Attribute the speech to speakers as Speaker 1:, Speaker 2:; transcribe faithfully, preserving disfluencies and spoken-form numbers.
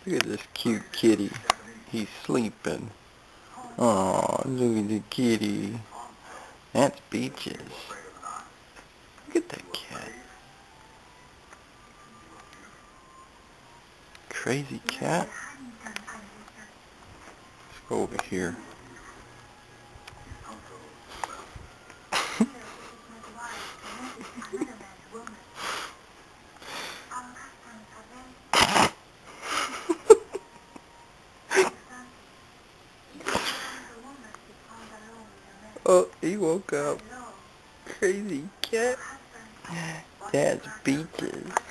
Speaker 1: Look at this cute kitty. He's sleeping. Oh, look at the kitty. That's Peaches. Look at that cat. Crazy cat. Let's go over here. Oh, he woke up. Crazy cat. That's Peaches.